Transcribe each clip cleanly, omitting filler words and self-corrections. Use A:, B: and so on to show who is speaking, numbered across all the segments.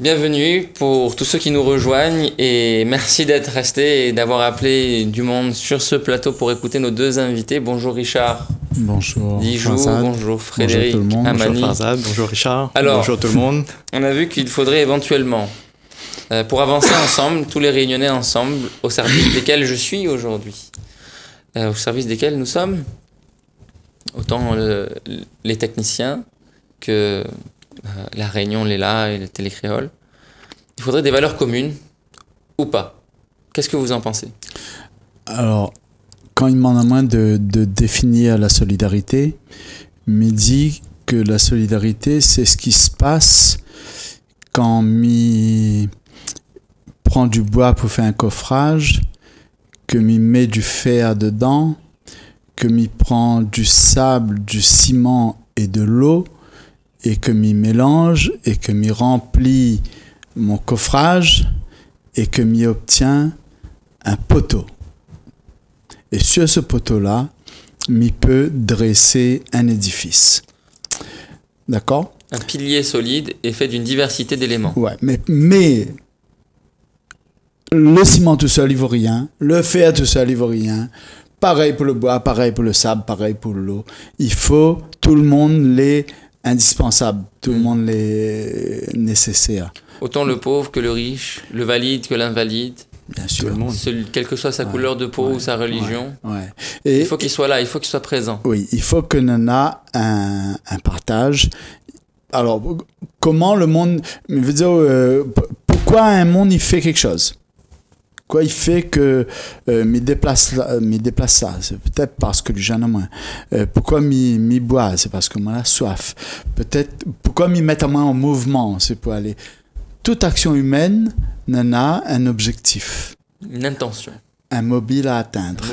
A: Bienvenue pour tous ceux qui nous rejoignent et merci d'être restés et d'avoir appelé du monde sur ce plateau pour écouter nos deux invités. Bonjour Richard.
B: Bonjour
A: Dijou, bonjour Frédéric.
B: Bonjour tout le monde.
A: Amani.
C: Bonjour Farzad, bonjour Richard.
A: Alors,
C: bonjour tout le monde.
A: On a vu qu'il faudrait éventuellement, pour avancer ensemble, tous les réunionnais ensemble, au service desquels je suis aujourd'hui, au service desquels nous sommes, autant les techniciens que la Réunion, l'ELA et le Télécréole. Il faudrait des valeurs communes ou pas. Qu'est-ce que vous en pensez?
B: Alors, quand il m'en a moins de définir la solidarité, me dit que la solidarité, c'est ce qui se passe quand m'y prend du bois pour faire un coffrage, que m'y met du fer dedans, que m'y prend du sable, du ciment et de l'eau, et que m'y mélange et que m'y remplit mon coffrage et que m'y obtient un poteau. Et sur ce poteau-là, m'y peut dresser un édifice. D'accord?
A: Un pilier solide est fait d'une diversité d'éléments.
B: Ouais, mais le ciment tout seul, il vaut rien. Le fer tout seul, il vaut rien. Pareil pour le bois, pareil pour le sable, pareil pour l'eau. Il faut tout le monde les indispensable, tout le monde les nécessaire.
A: Autant le pauvre que le riche, le valide que l'invalide.
B: Bien sûr.
A: Tout le monde. Quelle que soit sa couleur de peau ou sa religion.
B: Et
A: il faut qu'il soit là, il faut qu'il soit présent.
B: Oui, il faut que l'on a un partage. Alors, comment le monde... Je veux dire, pourquoi un monde, il fait quelque chose? Quoi il fait que m'y déplace ça? C'est peut-être parce que le jeune a moins. Pourquoi m'y boit? C'est parce que moi a soif. Peut-être pourquoi m'y mettre moi en mouvement? C'est pour aller. Toute action humaine n'en a un objectif.
A: Une intention.
B: Un mobile à atteindre.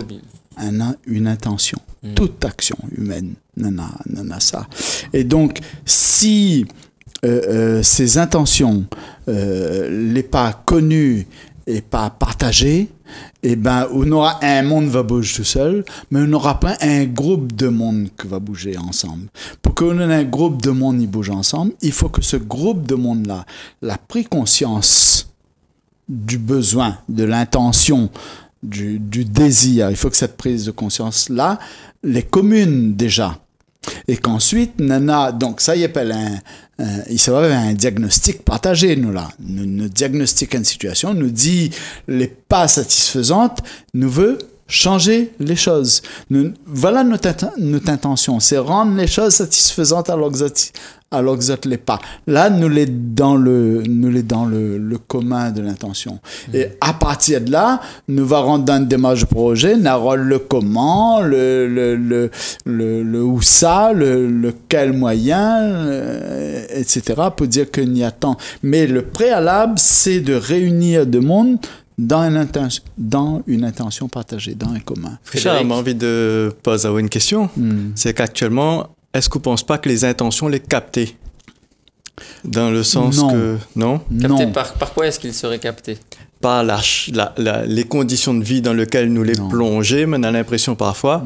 B: Une intention. Toute action humaine n'en a ça. Et donc, si ces intentions n'est pas connues et pas partagé, et ben on aura un monde qui va bouger tout seul, mais on n'aura pas un groupe de monde qui va bouger ensemble. Pour qu'on ait un groupe de monde qui bouge ensemble, il faut que ce groupe de monde-là ait pris conscience du besoin, de l'intention, du désir. Il faut que cette prise de conscience-là les commune déjà. Et qu'ensuite, nana, donc ça y appelle il s'appelle un diagnostic partagé, nous là. Nous diagnostiquons une situation, nous dit les pas satisfaisantes, nous veut changer les choses. Voilà notre intention, c'est rendre les choses satisfaisantes alors que ça ne l'est pas. Là, nous les dans le commun de l'intention. Et à partir de là, nous va rendre dans une démarche de projet, nous le comment, le où ça, le quel moyen, etc. pour dire qu'il y a tant. Mais le préalable, c'est de réunir du monde dans une intention partagée, dans un commun.
C: Richard, j'ai envie de poser une question. C'est qu'actuellement, est-ce que vous ne pensez pas que les intentions les captées? Dans le sens que... Non?
A: Capté par quoi est-ce qu'ils seraient captés?
C: Par les conditions de vie dans lesquelles nous les plongés, mais on a l'impression parfois...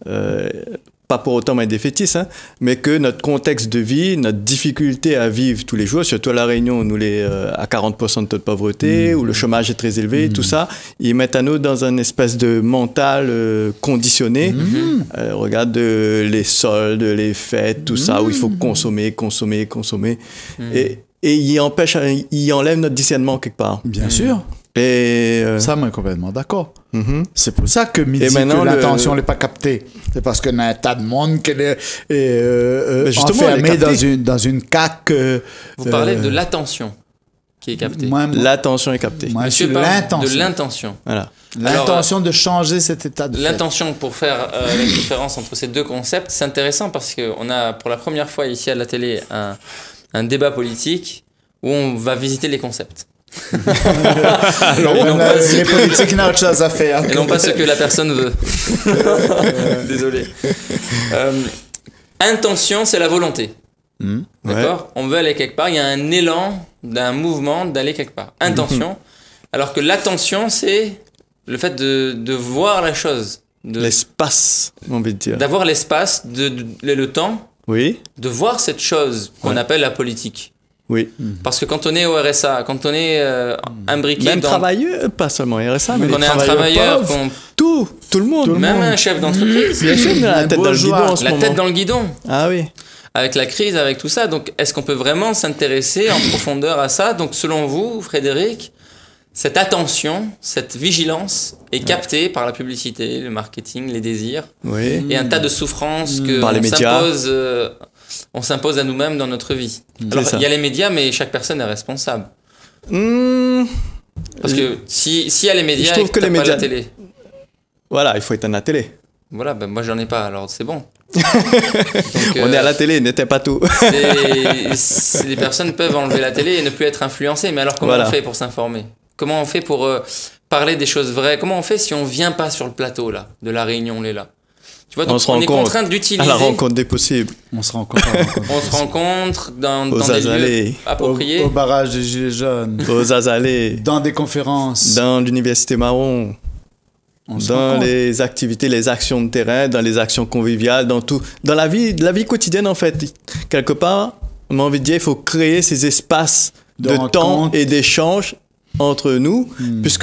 C: pas pour autant être défaitiste, hein, mais que notre contexte de vie, notre difficulté à vivre tous les jours, surtout à La Réunion, nous les à 40% de taux de pauvreté, où le chômage est très élevé, tout ça, ils mettent à nous dans une espèce de mental conditionné. Regarde les soldes, les fêtes, tout ça, où il faut consommer. Et ils enlèvent notre discernement quelque part.
B: Bien sûr.
C: Et
B: ça, moi, complètement d'accord. C'est pour ça que midi que l'intention n'est pas captée. C'est parce qu'il y a un tas de monde qui est enfermé dans une caque.
A: Vous parlez de l'attention qui est captée.
C: L'attention est captée.
A: Monsieur parle de l'intention.
C: Voilà.
B: L'intention de changer cet état de fait.
A: L'intention, pour faire la différence entre ces deux concepts, c'est intéressant parce qu'on a pour la première fois ici à la télé un débat politique où on va visiter les concepts.
B: Alors, les politiques n'ont autre chose à faire.
A: Et non pas ce que la personne veut. Désolé. Intention, c'est la volonté. D'accord? On veut aller quelque part. Il y a un élan d'un mouvement d'aller quelque part. Intention. Alors que l'attention, c'est le fait de voir la chose.
C: L'espace, on veut dire.
A: D'avoir l'espace, le temps.
C: Oui.
A: De voir cette chose qu'on appelle la politique.
C: Oui.
A: Parce que quand on est au RSA, quand on est imbriqué
C: même travailleur, pas seulement RSA, mais
A: on est un travailleur,
C: tout le monde.
A: Même un chef d'entreprise.
C: Bien sûr, la tête dans le guidon en ce moment.
A: La tête dans le guidon.
C: Ah oui.
A: Avec la crise, avec tout ça. Donc, est-ce qu'on peut vraiment s'intéresser en profondeur à ça? Donc, selon vous, Frédéric, cette attention, cette vigilance est captée par la publicité, le marketing, les désirs, et un tas de souffrances que on s'impose à nous-mêmes dans notre vie. Alors, il y a les médias, mais chaque personne est responsable. Parce que s'il y a les médias,
C: je trouve que les médias,
A: pas la télé.
C: Voilà, il faut éteindre la télé.
A: Voilà, ben moi j'en ai pas, alors c'est bon.
C: Donc, on est à la télé, n'était pas tout.
A: Les personnes peuvent enlever la télé et ne plus être influencées, mais alors comment on fait pour s'informer? Comment on fait pour parler des choses vraies? Comment on fait si on vient pas sur le plateau là, de la réunion, on est là? Tu vois, donc on est contraint d'utiliser...
C: À la rencontre des possibles.
B: On se rencontre.
A: On se rencontre dans des lieux appropriés.
B: Au barrage des Gilets jaunes.
C: Aux Azalées.
B: Dans des conférences.
C: Dans l'université Marron. Dans les activités, les actions de terrain, dans les actions conviviales, dans tout. Dans la vie quotidienne, en fait. Quelque part, on a envie de dire, il faut créer ces espaces de temps et d'échange entre nous. Puisque,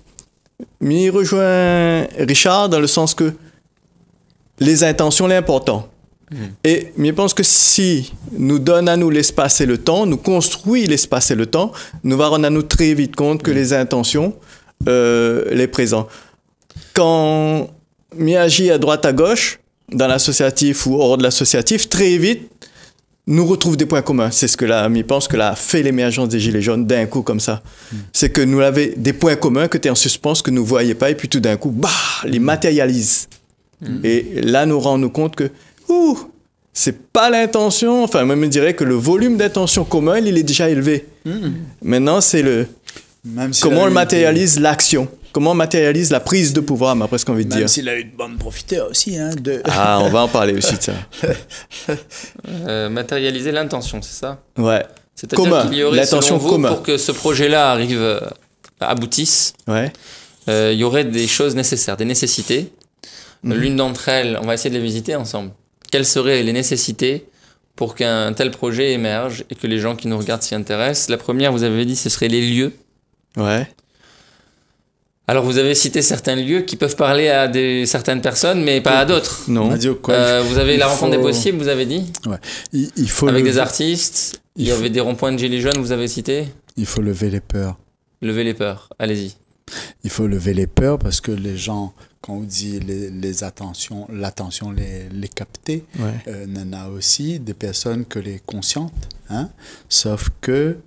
C: m'y rejoint Richard dans le sens que les intentions, l'important. Et je pense que si nous donne à nous l'espace et le temps, nous construit l'espace et le temps, nous va rendre à nous très vite compte que les intentions, les présents. Quand m'y agit à droite à gauche, dans l'associatif ou hors de l'associatif, très vite, nous retrouve des points communs. C'est ce que là, je pense que là fait l'émergence des Gilets jaunes d'un coup comme ça. C'est que nous avons des points communs que tu es en suspens, que nous ne voyions pas, et puis tout d'un coup, les matérialise. Et là, nous rendons compte que, c'est pas l'intention, enfin, moi, je me dirais que le volume d'intention commun, il est déjà élevé. Maintenant, c'est comment on matérialise l'action. Comment on matérialise la prise de pouvoir, m'a presque envie de dire.
B: Même s'il a eu de bonnes profiteurs aussi.
C: Ah, on va en parler aussi de ça.
A: Matérialiser l'intention, c'est ça?
C: Ouais.
A: C'est-à-dire qu'il y aurait, selon vous, pour que ce projet-là aboutisse, il y aurait des choses nécessaires, des nécessités. L'une d'entre elles, on va essayer de les visiter ensemble. Quelles seraient les nécessités pour qu'un tel projet émerge et que les gens qui nous regardent s'y intéressent? La première, vous avez dit, ce serait les lieux.
C: Ouais.
A: Alors, vous avez cité certains lieux qui peuvent parler à certaines personnes, mais pas à d'autres.
C: Non.
A: Vous avez la rencontre des possibles, vous avez dit.
B: Ouais. Il faut
A: avec des artistes. Il y avait des ronds-points de Gilets jaunes, vous avez cité.
B: Il faut lever les peurs.
A: Lever les peurs, allez-y.
B: Il faut lever les peurs parce que les gens, quand on dit l'attention, les capter, il y en a aussi des personnes que les conscientes, hein? Sauf que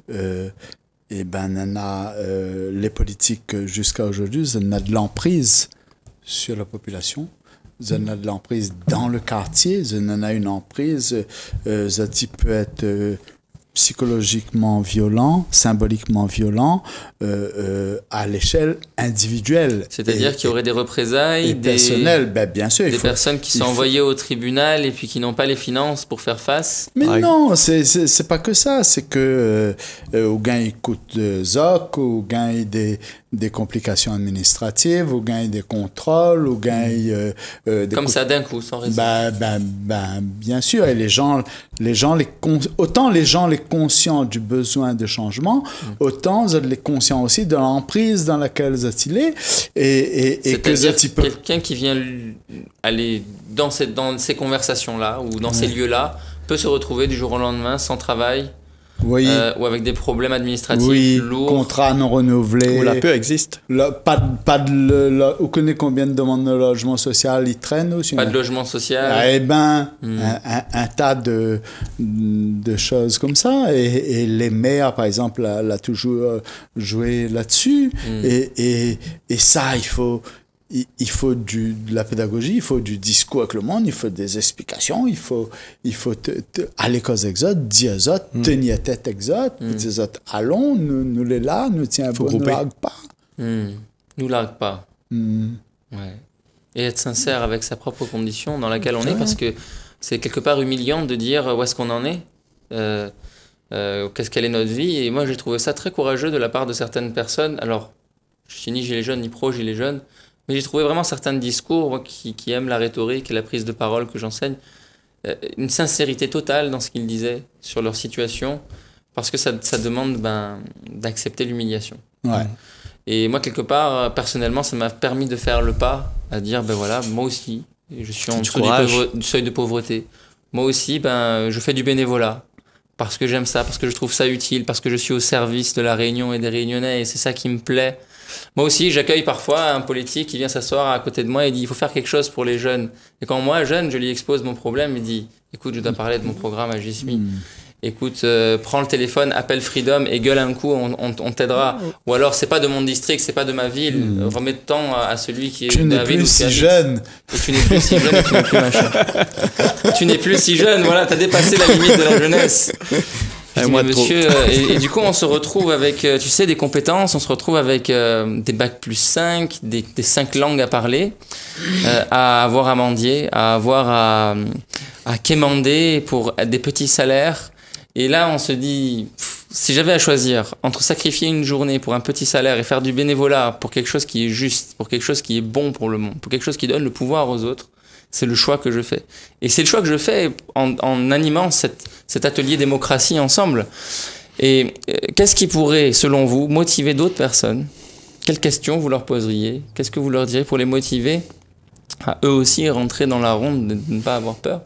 B: les politiques jusqu'à aujourd'hui, ça n'a de l'emprise sur la population, ça n'a de l'emprise dans le quartier, ça en a une emprise, ça peut être psychologiquement violent, symboliquement violent, à l'échelle individuelle.
A: C'est-à-dire qu'il y aurait des représailles,
B: personnelles, bien sûr.
A: Des personnes qui sont envoyées au tribunal et puis qui n'ont pas les finances pour faire face.
B: Mais non, c'est pas que ça. C'est que au gain il coûte ZOC, au gain il des complications administratives, au gain il des contrôles, au gain
A: comme ça d'un coup, sans raison.
B: Bien sûr. Et autant les gens les conscients du besoin de changement, autant les conscients aussi de l'emprise dans laquelle ils est.
A: C'est-à-dire que quelqu'un qui vient aller dans ces conversations-là ou dans ces lieux-là peut se retrouver du jour au lendemain sans travail.
B: Oui.
A: Ou avec des problèmes administratifs lourds.
B: Contrats non renouvelés.
C: Où la peur existe.
B: Vous connaissez combien de demandes de logement social ils traînent aussi?
A: Pas de logement social.
B: Un tas de choses comme ça. Et les maires, par exemple, l'a toujours joué là-dessus. Et ça, il faut de la pédagogie, il faut du discours avec le monde, il faut des explications, il faut aller aux exotes, dire aux autres, tenir tête exotes, dire aux autres, allons, nous les là, nous tiens bon, nous largue pas.
A: Nous largue pas. Ouais. Et être sincère avec sa propre condition dans laquelle on est, parce que c'est quelque part humiliant de dire où est-ce qu'on en est, qu'est-ce qu'elle est notre vie. Et moi, j'ai trouvé ça très courageux de la part de certaines personnes. Alors, je suis ni gilet jaune, ni pro-gilet jaune, mais j'ai trouvé vraiment certains discours, moi, qui aiment la rhétorique et la prise de parole que j'enseigne, une sincérité totale dans ce qu'ils disaient sur leur situation, parce que ça demande d'accepter l'humiliation.
B: Ouais.
A: Et moi, quelque part, personnellement, ça m'a permis de faire le pas, à dire, voilà, moi aussi, je suis en dessous du seuil de pauvreté. Moi aussi, je fais du bénévolat, parce que j'aime ça, parce que je trouve ça utile, parce que je suis au service de la Réunion et des Réunionnais, et c'est ça qui me plaît. Moi aussi, j'accueille parfois un politique qui vient s'asseoir à côté de moi et dit, il faut faire quelque chose pour les jeunes. Et quand moi, jeune, je lui expose mon problème, il dit, écoute, je dois parler de mon programme à JSMI. Écoute, prends le téléphone, appelle Freedom et gueule un coup, on t'aidera. Ou alors, c'est pas de mon district, c'est pas de ma ville. Remets le temps à celui qui est
B: de la ville. Tu n'es plus si jeune.
A: Et tu n'es plus si jeune et tu n'es plus machin. Tu n'es plus si jeune, voilà, t'as dépassé la limite de la jeunesse. Monsieur, et du coup, on se retrouve avec, tu sais, des compétences, on se retrouve avec des bacs plus 5, des 5 langues à parler, à avoir à mendier, à avoir à quémander pour des petits salaires. Et là, on se dit, si j'avais à choisir entre sacrifier une journée pour un petit salaire et faire du bénévolat pour quelque chose qui est juste, pour quelque chose qui est bon pour le monde, pour quelque chose qui donne le pouvoir aux autres, c'est le choix que je fais. Et c'est le choix que je fais en animant cet atelier démocratie ensemble. Et qu'est-ce qui pourrait, selon vous, motiver d'autres personnes? Quelles questions vous leur poseriez? Qu'est-ce que vous leur diriez pour les motiver à eux aussi rentrer dans la ronde, de ne pas avoir peur?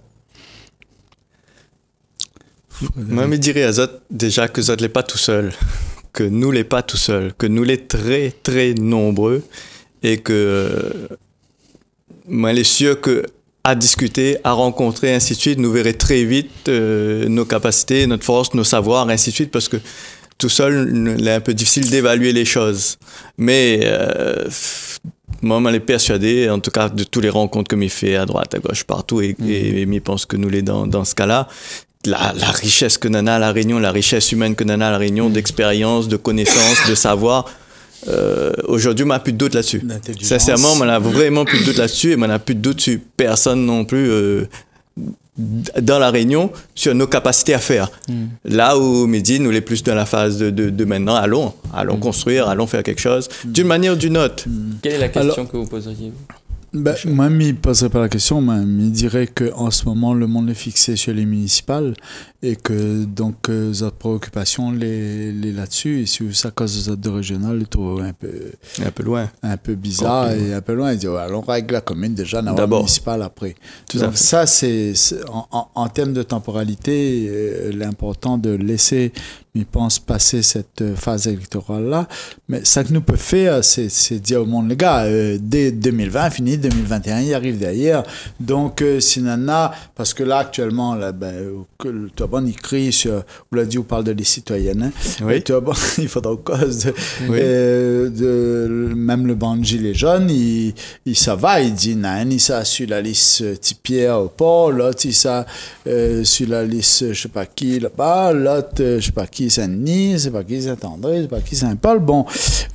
C: Moi, je dirais à Zot déjà que Zot n'est pas tout seul, que nous n'est pas tout seul, que nous l'est très, très nombreux et que moi, je suis sûr qu'à discuter, à rencontrer, ainsi de suite, nous verrons très vite nos capacités, notre force, nos savoirs, ainsi de suite, parce que tout seul, il est un peu difficile d'évaluer les choses. Mais moi, je suis persuadé, en tout cas, de toutes les rencontres que je fais à droite, à gauche, partout, et je pense que nous l'est dans ce cas-là. La richesse que Nana à La Réunion, la richesse humaine que Nana à La Réunion, d'expérience, de connaissances, de savoir. Aujourd'hui, on n'a plus de doute là-dessus. Sincèrement, on n'a vraiment plus de doute là-dessus et on n'a plus de doute sur personne non plus dans La Réunion sur nos capacités à faire. Là où Midi, nous, les plus dans la phase de maintenant, allons construire, allons faire quelque chose d'une manière ou d'une autre.
A: Quelle est la question que vous poseriez?
B: Moi, je ne poserais pas la question, mais je dirais qu'en ce moment, le monde est fixé sur les municipales et que donc, notre préoccupation les là-dessus. Et si ça cause de régional, je trouve un peu loin. Un peu bizarre et un peu loin. Ils disent, allons régler la commune déjà, n'avoir municipal après. Donc, ça, c'est en termes de temporalité, l'important de laisser, je pense, passer cette phase électorale-là. Mais ça que nous peut faire, c'est dire au monde, les gars, dès 2020, fini, 2021, il arrive derrière. Donc, si nana, parce que là, actuellement, là, le Turban, il crie sur, vous l'avez dit, on parle de les citoyennes. Hein? Oui. Le Turban, il faudra au cause même le Banji, les jeunes, ça va, il dit, nan, il ça sur la liste Tipierre au port, l'autre, il ça sur la liste, je sais pas qui, là-bas, l'autre, je sais pas qui, Saint-Denis, c'est pas qui, Saint-André, c'est pas qui, Saint-Paul. Bon,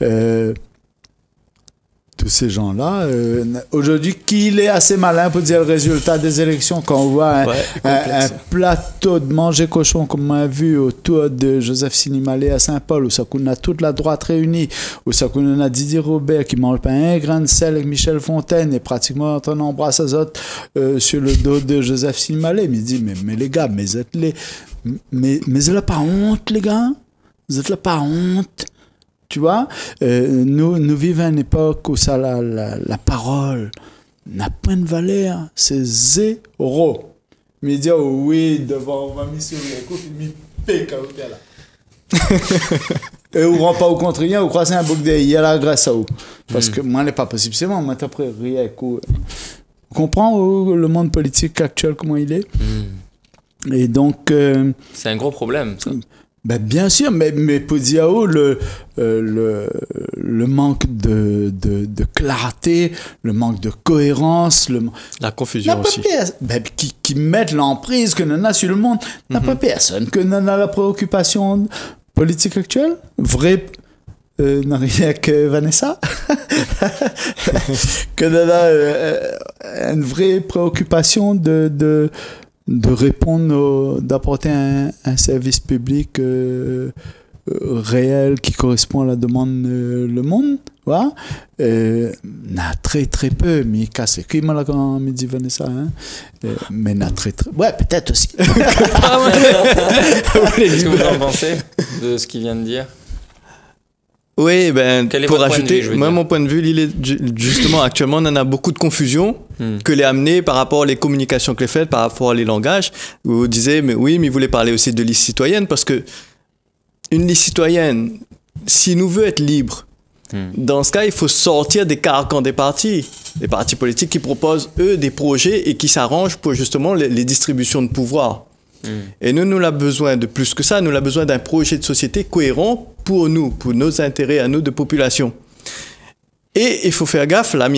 B: tous ces gens-là, aujourd'hui, qu'il est assez malin pour dire le résultat des élections quand on voit un plateau de manger cochon comme on a vu autour de Joseph Sinimalé à Saint-Paul, où ça a toute la droite réunie, où ça a Didier Robert qui mange pas un grain de sel avec Michel Fontaine et pratiquement on embrasse les autres sur le dos de Joseph Sinimalé. Mais il dit, mais les gars, mais vous n'avez pas honte, les gars? Vous êtes là pas honte? Tu vois, nous vivons à une époque où ça, la parole n'a pas de valeur, c'est zéro. Mais dire oui, devant, on va mettre sur les coups, il me pique là. Et on ne rend pas au contre rien, on croit que c'est un bouc de il y a la grâce à vous. Parce que moi, ce n'est pas possible, c'est moi, après rien. On comprend le monde politique actuel, comment il est. Et donc.
A: C'est un gros problème, ça.
B: Ben bien sûr, mais pour dire le manque de clarté, le manque de cohérence,
C: la confusion aussi.
B: Qui mettent l'emprise que l'on a sur le monde. N'a pas personne que l'on a la préoccupation politique actuelle. Vrai, n'a rien que Vanessa. Que l'on a une vraie préoccupation de répondre, d'apporter un service public réel qui correspond à la demande le monde, voilà. N'a très très peu, mais casse qui m'a quand me dit Vanessa, hein. Mais n'a très ouais, peut-être aussi.
A: Qu'est-ce que vous en pensez de ce qu'il vient de dire?
C: Oui, pour ajouter, moi, mon point de vue, il est justement, actuellement, on en a beaucoup de confusion que les amener par rapport aux communications que les faites, par rapport aux langages, où vous disiez, mais oui, mais il voulait parler aussi de liste citoyenne, parce que une liste citoyenne, si nous veut être libre, dans ce cas, il faut sortir des carcans des partis politiques qui proposent, eux, des projets et qui s'arrangent pour justement les distributions de pouvoir. Et nous avons besoin de plus que ça, nous avons besoin d'un projet de société cohérent pour nous, pour nos intérêts à nous de population. Et il faut faire gaffe, la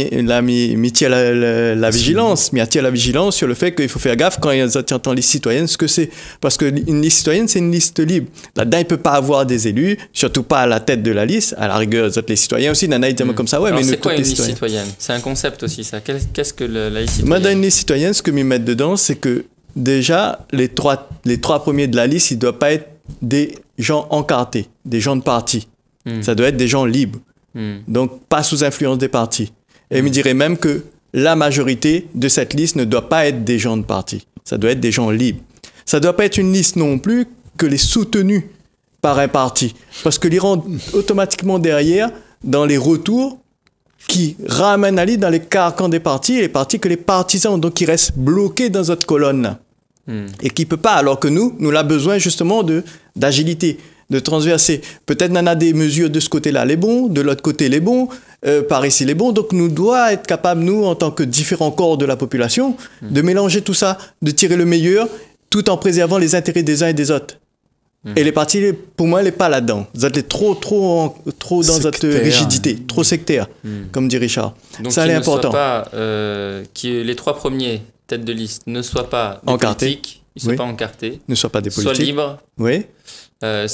C: vigilance sur le fait qu'il faut faire gaffe quand il y a une liste citoyenne, ce que c'est. Parce qu'une liste citoyenne, c'est une liste libre. Là-dedans, il ne peut pas avoir des élus, surtout pas à la tête de la liste. À la rigueur, les citoyens aussi, nana, comme ça. Ouais,
A: alors
C: mais
A: c'est quoi une liste citoyenne? C'est un concept aussi, ça. Qu'est-ce que la liste citoyenne?
C: Moi, dans une liste citoyenne, ce que je mets dedans, c'est que déjà, les trois premiers de la liste, ils ne doivent pas être des gens encartés, des gens de parti. Ça doit être des gens libres. Donc, pas sous influence des partis. Et il me dirait même que la majorité de cette liste ne doit pas être des gens de parti. Ça doit être des gens libres. Ça ne doit pas être une liste non plus que les soutenus par un parti. Parce que les rend automatiquement derrière dans les retours qui ramènent à l'île dans les carcans des partis et les partis que les partisans ont, donc qui restent bloqués dans notre colonne et qui ne peut pas, alors que nous avons besoin justement d'agilité, de transverser. Peut-être qu'on a des mesures de ce côté-là les bons, de l'autre côté les bons, par ici les bons, donc nous devons être capables, nous, en tant que différents corps de la population, de mélanger tout ça, de tirer le meilleur, tout en préservant les intérêts des uns et des autres. Et les partis, pour moi, elle n'est pas là-dedans. Vous êtes trop dans votre rigidité, trop sectaire, comme dit Richard.
A: Donc,
C: ça, c'est important.
A: Que les trois premiers têtes de liste ne soient pas des politiques, ils ne soient pas encartés,
C: ne soient pas des politiques,
A: soient libres.
C: Oui.
A: Ce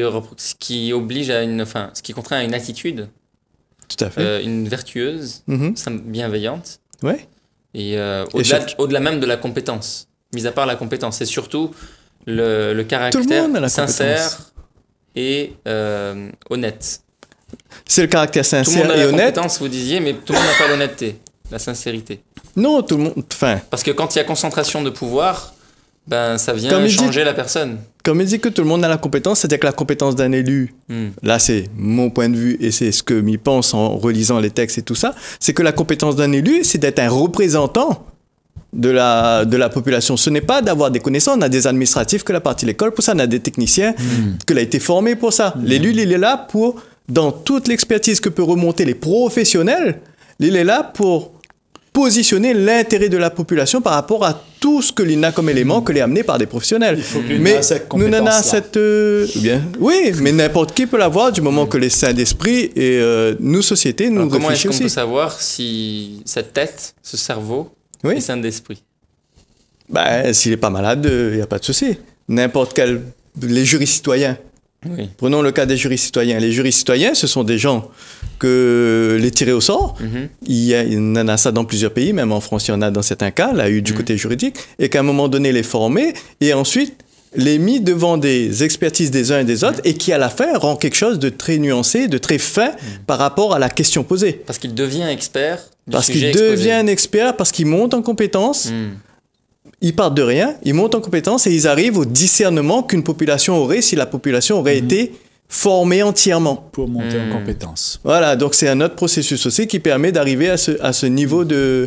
A: qui oblige ce qui contraint à une attitude.
C: Tout à fait.
A: Une vertueuse, bienveillante.
C: Oui.
A: Et au-delà même de la compétence. Mis à part la compétence, c'est surtout le caractère sincère et honnête.
C: C'est le caractère sincère et honnête.
A: Tout le monde a la compétence, vous disiez, mais tout le monde n'a pas l'honnêteté, la sincérité.
C: Non, tout le monde...
A: Parce que quand il y a concentration de pouvoir, ça vient changer la personne.
C: Comme il dit que tout le monde a la compétence, c'est-à-dire que la compétence d'un élu, là c'est mon point de vue et c'est ce que m'y pense en relisant les textes et tout ça, c'est que la compétence d'un élu, c'est d'être un représentant de la population. Ce n'est pas d'avoir des connaissances. On a des administratifs que la partie de l'école, pour ça on a des techniciens que a été formé pour ça. L'élu, il est là pour, dans toute l'expertise que peut remonter les professionnels, il est là pour positionner l'intérêt de la population par rapport à tout ce que l'INA comme élément que l'est amené par des professionnels.
B: Il faut que l'INA cette compétence-là.
C: Oui, mais n'importe qui peut l'avoir du moment que les saints d'esprit et nous, société, nous réfléchissons aussi.
A: Comment est-ce qu'on peut savoir si cette tête, ce cerveau, est saint d'esprit?
C: S'il n'est pas malade, il n'y a pas de souci. N'importe quel... Les jurys citoyens. Oui. Prenons le cas des jurys citoyens. Les jurys citoyens, ce sont des gens que les tirés au sort. Il y en a ça dans plusieurs pays, même en France, il y en a dans certains cas, là, du côté juridique, et qu'à un moment donné, les former, et ensuite les mis devant des expertises des uns et des autres, et qui à la fin rend quelque chose de très nuancé, de très fin par rapport à la question posée.
A: Parce qu'il devient expert du
C: parce
A: sujet
C: qu'il devient un expert, parce qu'il monte en compétence. Ils partent de rien, ils montent en compétence et ils arrivent au discernement qu'une population aurait si la population aurait été formée entièrement.
B: Pour monter en compétence.
C: Voilà, donc c'est un autre processus aussi qui permet d'arriver à ce niveau de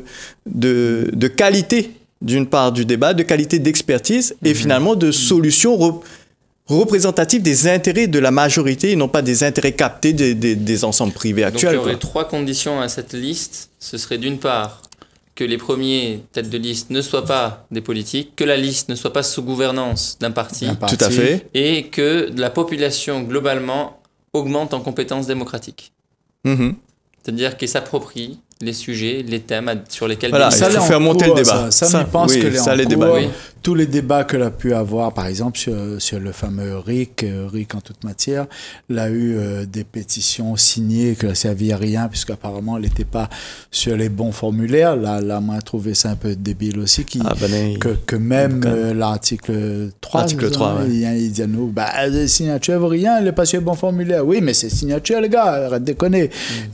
C: qualité, d'une part du débat, de qualité d'expertise et finalement de solutions représentatives des intérêts de la majorité et non pas des intérêts captés des ensembles privés actuels.
A: Donc il y aurait trois conditions à cette liste. Ce serait d'une part que les premiers têtes de liste ne soient pas des politiques, que la liste ne soit pas sous gouvernance d'un parti.
C: Tout à fait.
A: Et que la population, globalement, augmente en compétences démocratiques. C'est-à-dire qu'elle s'approprie les sujets, les thèmes sur lesquels...
C: Voilà, il faut faire monter le débat.
B: Ça, je pense que
C: les débats. Oui.
B: Tous les débats qu'elle a pu avoir, par exemple, sur le fameux RIC en toute matière, elle a eu des pétitions signées que ça ne servait à rien, puisqu'apparemment, elle n'était pas sur les bons formulaires. Là, moi, j'ai trouvé ça un peu débile aussi, que même l'article 3, il dit à nous, les signatures, rien, elle n'est pas sur les bons formulaires. Oui, mais c'est signature, les gars, arrête de déconner.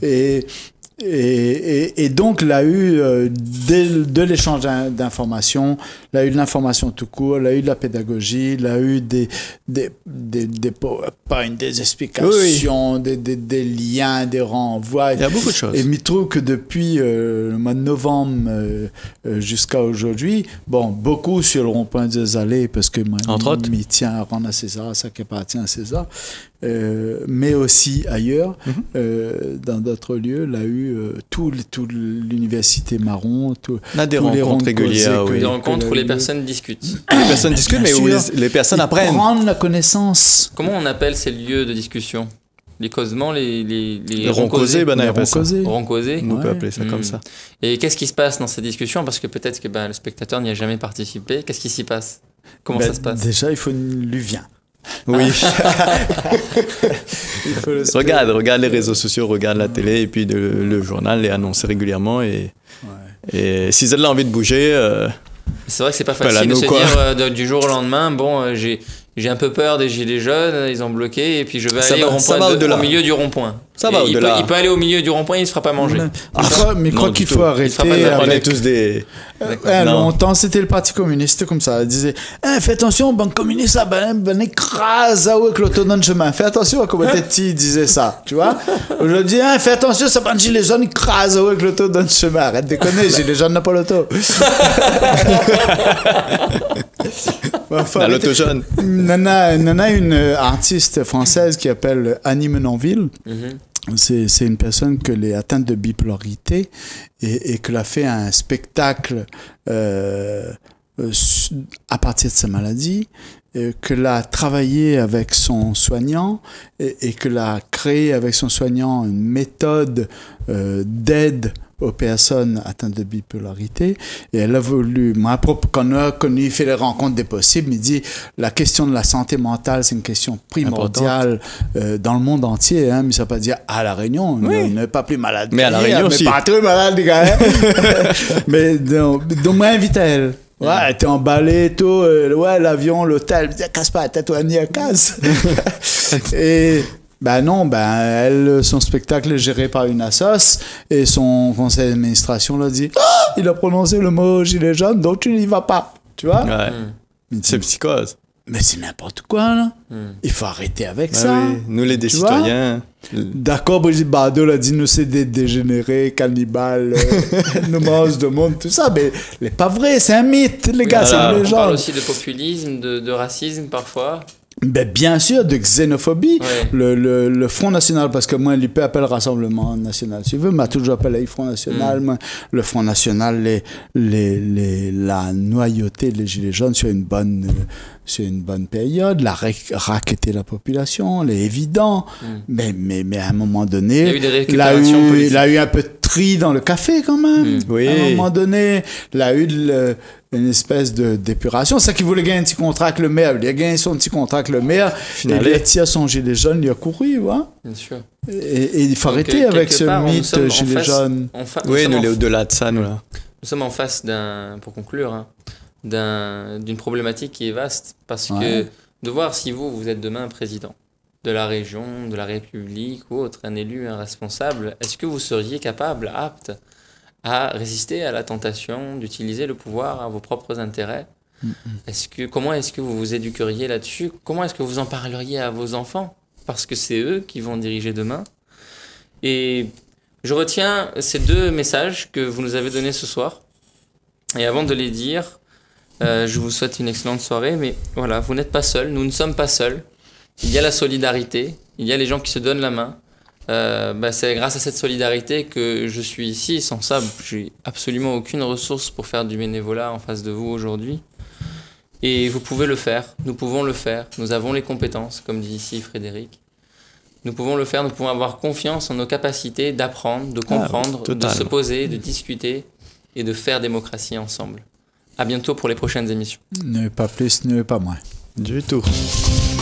B: Et donc, il a eu de l'échange d'informations, il a eu de l'information tout court, il a eu de la pédagogie, il a eu des PowerPoint, des explications, des liens, des renvois.
C: Il y a beaucoup de choses.
B: Et je trouve que depuis le mois de novembre jusqu'à aujourd'hui, beaucoup sur le rond-point des allées, parce que moi, je tiens à rendre à César ça qui appartient à César. Mais aussi ailleurs, dans d'autres lieux, il a eu toute l'université marron.
C: On a des rencontres régulières.
A: Des rencontres où les personnes discutent.
C: Les personnes discutent, mais où les personnes apprennent.
B: Prendre la connaissance.
A: Comment on appelle ces lieux de discussion? Les causements, les
C: roncausés,
A: roncausés.
C: On peut appeler ça comme ça.
A: Et qu'est-ce qui se passe dans ces discussions? Parce que peut-être que le spectateur n'y a jamais participé. Qu'est-ce qui s'y passe? Comment ça se passe?
B: Déjà, il faut une luvien.
C: Oui. Regarde les réseaux sociaux, regarde la télé, et puis le journal est annoncé régulièrement. Et si vous avez envie de bouger...
A: c'est vrai que c'est pas facile de se dire du jour au lendemain, j'ai un peu peur des gilets jaunes, ils ont bloqué, et puis je vais aller au milieu du rond-point.
C: Ça va au-delà.
A: Il peut aller au milieu du rond-point, il ne se fera pas manger.
B: Mais je crois qu'il faut arrêter.
C: On est tous des...
B: longtemps, c'était le Parti communiste comme ça. Il disait fais attention, banque communiste, écrase avec l'auto de chemin. Fais attention, comme Teti disait ça. Tu vois? Aujourd'hui, fais attention, ça banque gilet jaune, écrase avec l'auto de chemin. Arrête de déconner, gilet jaune n'a pas l'auto.
C: L'auto jaune.
B: Nana, une artiste française qui s'appelle Annie Menonville. C'est une personne qui est atteinte de bipolarité et qui a fait un spectacle à partir de sa maladie, que l'a travaillé avec son soignant et que l'a créé avec son soignant une méthode d'aide aux personnes atteintes de bipolarité. Et elle a voulu, moi, quand on a connu, fait les rencontres des possibles, il dit la question de la santé mentale, c'est une question primordiale dans le monde entier, mais ça ne veut pas dire à La Réunion, on n'est pas plus malade.
C: Mais à La Réunion aussi.
B: Mais pas très malade, les gars. Mais donc moi, invite à elle. Ouais, t'es emballé et tout, l'avion, l'hôtel, casse pas la tête, on y casse. Et elle, son spectacle est géré par une assoce et son conseil d'administration l'a dit il a prononcé le mot gilet jaune, donc tu n'y vas pas. Tu vois?
C: C'est psychose.
B: Mais c'est n'importe quoi, là. Il faut arrêter avec ça.
C: Oui. Nous, les citoyens.
B: D'accord, Brigitte Bardot l'a dit nous, c'est des dégénérés, cannibales, nous mangent de monde, tout ça. Mais c'est pas vrai, c'est un mythe, les gars, c'est une légende.
A: On parle aussi de populisme, de racisme parfois.
B: Bien sûr, de xénophobie. Le Front National, parce que moi, l'IP appelle Rassemblement National. Si tu veux, m'a toujours appelé Front National. Moi, le Front National, la noyauté des Gilets jaunes sur une bonne période, la raqueter la population, c'est évident. Mais à un moment donné, il a eu un peu de tri dans le café quand même.
C: Oui.
B: À un moment donné, il a eu une espèce d'épuration. C'est ça qu'il voulait gagner un petit contrat avec le maire. Il a gagné son petit contrat avec le maire. Et il a tiré son gilet jaune, il a couru.
A: Bien sûr.
B: Et il faut arrêter avec ce mythe gilet jaune.
C: Oui, nous, au-delà de ça, nous là.
A: Nous sommes en face pour conclure, d'une problématique qui est vaste. Parce que de voir si vous êtes demain président de la région, de la République ou autre, un élu, un responsable, est-ce que vous seriez capable, apte à résister à la tentation d'utiliser le pouvoir à vos propres intérêts? Comment est-ce que vous vous éduqueriez là-dessus? Comment est-ce que vous en parleriez à vos enfants? Parce que c'est eux qui vont diriger demain. Et je retiens ces deux messages que vous nous avez donnés ce soir. Et avant de les dire, je vous souhaite une excellente soirée. Mais voilà, vous n'êtes pas seuls, nous ne sommes pas seuls. Il y a la solidarité, il y a les gens qui se donnent la main. C'est grâce à cette solidarité que je suis ici. Sans ça, j'ai absolument aucune ressource pour faire du bénévolat en face de vous aujourd'hui. Et vous pouvez le faire, nous pouvons le faire, nous avons les compétences, comme dit ici Frédéric. nous pouvons le faire, nous pouvons avoir confiance en nos capacités d'apprendre, de comprendre, de se poser, de discuter et de faire démocratie ensemble. À bientôt pour les prochaines émissions.
B: Ne pas plus, ne pas moins.
C: Du tout.